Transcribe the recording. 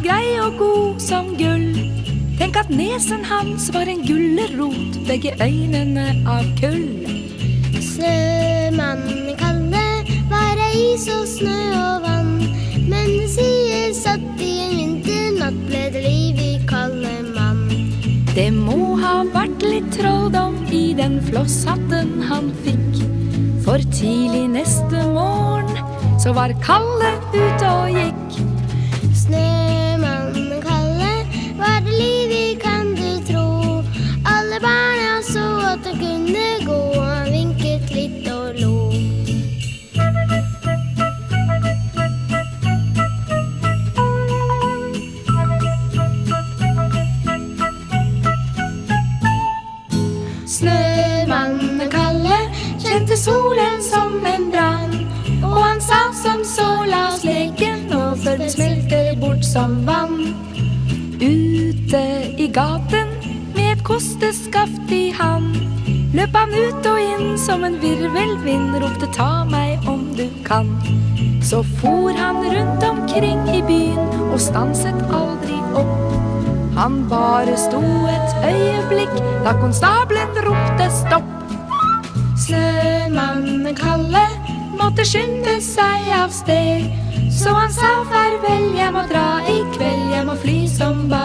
grei og god som gull. Tenk at nesen hans var en gullerot, begge øynene av kull. Snømannen Kalle var ei is og snø og vann, men det sies at i en vinternatt ble det liv i Kalle mann. Det må ha vært litt trolldom i den flosshatten han fikk, for tidlig neste morgen så var Kalle ute og gikk. Snømannen Kalle var det liv i, kan du tro. Alle barna så at han kunne gå, og han vinket litt og lo. Snømannen Kalle kjente solen som en brann, og han sa som så, la oss leke nå før det smelter bort som vann. Ute i gaten med et kosteskaft i hand løp han ut og inn som en virvelvind, ropte ta meg om du kan. Så for han rundt omkring i byen og stanset aldri opp. Han bare sto et øyeblikk da konstabelen ropte stopp. Snømannen Kalle måtte skynde seg av sted, så han sa farvel, jeg må dra i kveld, jeg må fly som bare